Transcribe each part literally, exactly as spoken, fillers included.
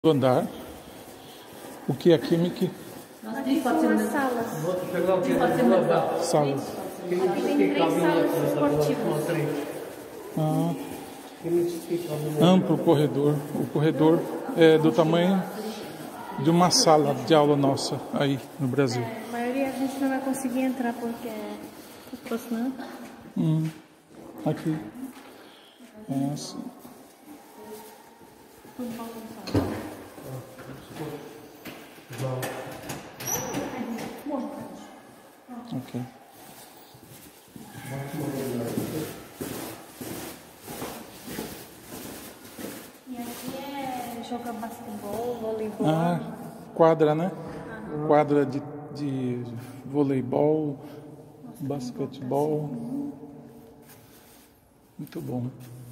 Andar. O que é aqui, Miki? Aqui são as salas. Salas. Aqui tem três salas esportivas. Ah, amplo corredor. O corredor é do tamanho de uma sala de aula nossa aí no Brasil. É, a maioria a gente não vai conseguir entrar porque é custoso, né? Hum, aqui. É assim. Ok. E aqui é jogar basquetebol, voleibol. Ah, quadra, né? Uhum. Quadra de, de voleibol, basquetebol. Muito bom.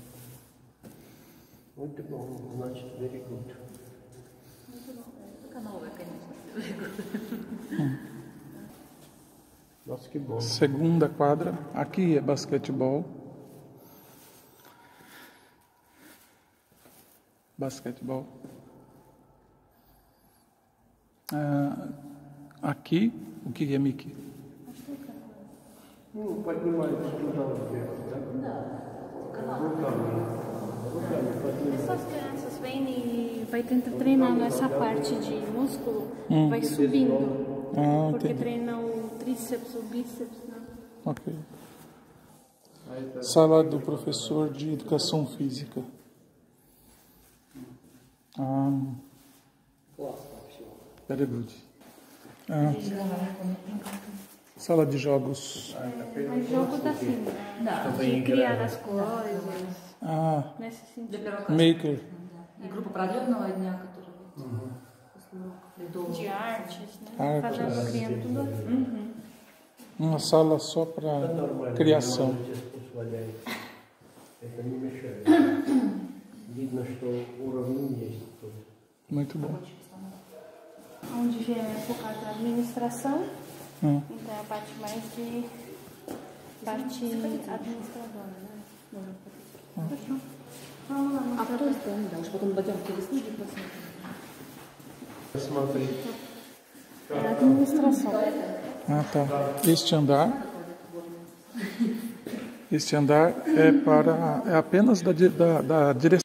Muito bom, not very good. Muito bom. O canal vai cair. Hum. Nossa, que bom. Segunda quadra. Aqui é basquetebol. Basquetebol. Ah, aqui, o que é, Miki? Não, pode ir mais. Não. É só as crianças vêm e vai tentar treinar nessa parte de músculo, hum. vai subindo. Ah, porque entendi. treina o tríceps, o bíceps, né? Ok. Sala do professor de educação física. Ah, very good. Ah, sala de jogos. É, mas jogo tá assim, né? De criar as coisas. Ah, Nesse sentido. maker. И группа продленного дня, которая De artes, né? Artes. Fazendo, criando tudo. Uhum. Uma sala só para criação. Muito bom. Onde é focado na administração, Hum. então é a parte mais de parte administradora, né? Hum. А кто это? Да, уж потом пойдем в телеслужбу посмотрим. É a administração. Ah, tá. Este andar, este andar é para é apenas da, da, da direção.